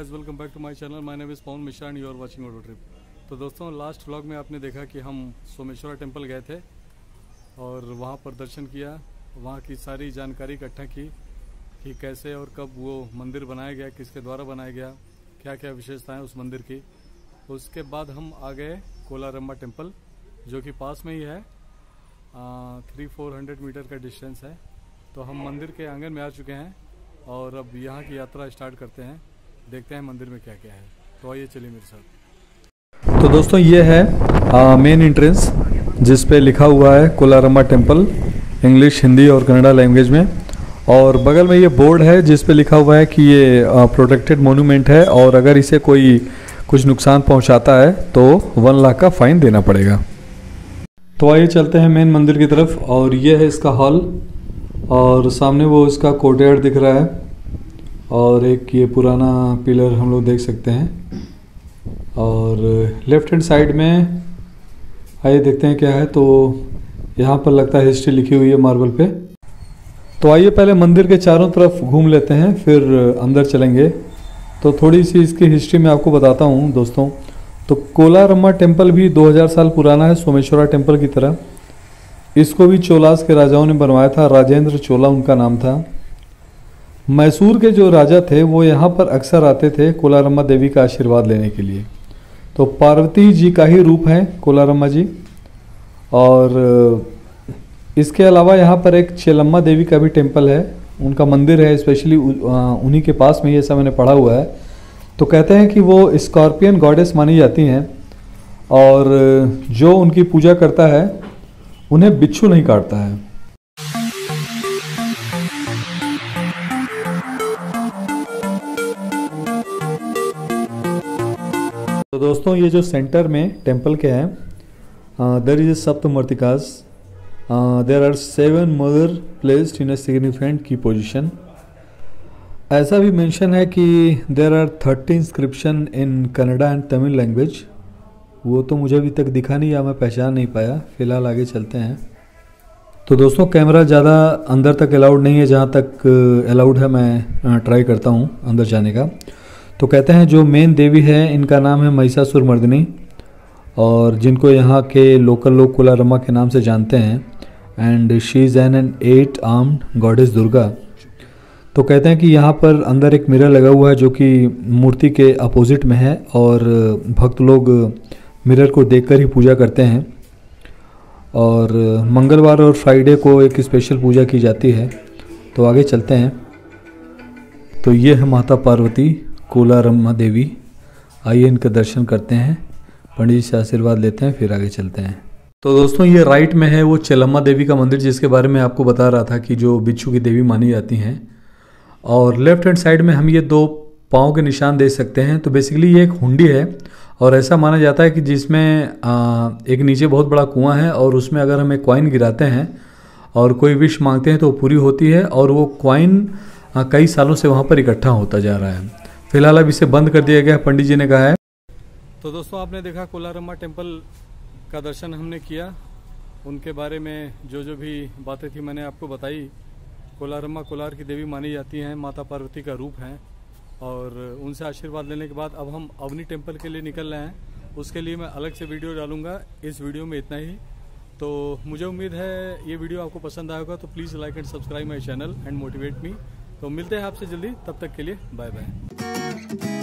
Guys, welcome back to my channel. My name is Pawan Mishra and you are watching auto trip. तो दोस्तों, last vlog में आपने देखा कि हम सोमेश्वरा टेम्पल गए थे और वहाँ पर दर्शन किया। वहाँ की सारी जानकारी इकट्ठा की कि कैसे और कब वो मंदिर बनाया गया, किसके द्वारा बनाया गया, क्या क्या विशेषताएं उस मंदिर की। उसके बाद हम आ गए कोलारम्मा टेम्पल, जो कि पास में ही है, 300-400 मीटर का डिस्टेंस है। तो हम मंदिर के आंगन में आ चुके हैं और अब यहाँ की यात्रा स्टार्ट करते हैं। देखते हैं मंदिर में क्या क्या है। तो आइए, चलिए मेरे साथ। तो दोस्तों, ये है मेन एंट्रेंस, जिस पे लिखा हुआ है कोलारम्मा टेम्पल, इंग्लिश, हिंदी और कन्नड़ा लैंग्वेज में। और बगल में ये बोर्ड है जिस पे लिखा हुआ है कि ये प्रोटेक्टेड मोन्यूमेंट है और अगर इसे कोई कुछ नुकसान पहुंचाता है तो 1 लाख का फाइन देना पड़ेगा। तो आइए चलते हैं मेन मंदिर की तरफ। और ये है इसका हॉल और सामने वो इसका कोर्टयार्ड दिख रहा है और एक ये पुराना पिलर हम लोग देख सकते हैं। और लेफ्ट हैंड साइड में आइए देखते हैं क्या है। तो यहाँ पर लगता है हिस्ट्री लिखी हुई है मार्बल पे। तो आइए पहले मंदिर के चारों तरफ घूम लेते हैं, फिर अंदर चलेंगे। तो थोड़ी सी इसकी हिस्ट्री मैं आपको बताता हूँ दोस्तों। तो कोलारम्मा टेम्पल भी 2000 साल पुराना है, सोमेश्वरा टेम्पल की तरह। इसको भी चोलास के राजाओं ने बनवाया था। राजेंद्र चोला उनका नाम था। मैसूर के जो राजा थे वो यहाँ पर अक्सर आते थे कोलारम्मा देवी का आशीर्वाद लेने के लिए। तो पार्वती जी का ही रूप है कोलारम्मा जी। और इसके अलावा यहाँ पर एक चेलम्मा देवी का भी टेम्पल है, उनका मंदिर है, स्पेशली उन्हीं के पास में, ये सब मैंने पढ़ा हुआ है। तो कहते हैं कि वो स्कॉर्पियन गॉडेस मानी जाती हैं और जो उनकी पूजा करता है उन्हें बिच्छू नहीं काटता है। तो दोस्तों, ये जो सेंटर में टेम्पल के हैं, देयर इज सप्तमूर्तिकास, there are 7 mother placed in a significant की पोजीशन। ऐसा भी मेंशन है कि there are 30 inscription in Kannada and Tamil language. वो तो मुझे अभी तक दिखा नहीं या मैं पहचान नहीं पाया। फिलहाल आगे चलते हैं। तो दोस्तों, कैमरा ज़्यादा अंदर तक अलाउड नहीं है, जहाँ तक अलाउड है मैं ट्राई करता हूँ अंदर जाने का। तो कहते हैं जो मेन देवी है इनका नाम है महिषासुरमर्दिनी, और जिनको यहाँ के लोकल लोग कोलारम्मा के नाम से जानते हैं। And she is an 8 armed goddess Durga. तो कहते हैं कि यहाँ पर अंदर एक मिरर लगा हुआ है जो कि मूर्ति के अपोजिट में है और भक्त लोग मिरर को देखकर ही पूजा करते हैं। और मंगलवार और फ्राइडे को एक स्पेशल पूजा की जाती है। तो आगे चलते हैं। तो ये है माता पार्वती कोलारम्मा देवी। आइए इनका दर्शन करते हैं, पंडित जी से आशीर्वाद लेते हैं, फिर आगे चलते हैं। तो दोस्तों, ये राइट में है वो चेलम्मा देवी का मंदिर, जिसके बारे में आपको बता रहा था कि जो बिच्छू की देवी मानी जाती हैं। और लेफ्ट हैंड साइड में हम ये 2 पाँव के निशान देख सकते हैं। तो बेसिकली ये एक हुंडी है और ऐसा माना जाता है कि जिसमें एक नीचे बहुत बड़ा कुआं है और उसमें अगर हम एक कॉइन गिराते हैं और कोई विश मांगते हैं तो वो पूरी होती है। और वो कॉइन कई सालों से वहाँ पर इकट्ठा होता जा रहा है। फिलहाल अब इसे बंद कर दिया गया, पंडित जी ने कहा है। तो दोस्तों, आपने देखा कोलारम्मा टेम्पल का दर्शन हमने किया। उनके बारे में जो जो भी बातें थी मैंने आपको बताई। कोलारम्मा कोलार की देवी मानी जाती हैं, माता पार्वती का रूप हैं। और उनसे आशीर्वाद लेने के बाद अब हम अवनी टेम्पल के लिए निकल रहे हैं। उसके लिए मैं अलग से वीडियो डालूंगा। इस वीडियो में इतना ही। तो मुझे उम्मीद है ये वीडियो आपको पसंद आएगा। तो please like and subscribe my channel and motivate me. तो मिलते हैं आपसे जल्दी, तब तक के लिए बाय बाय।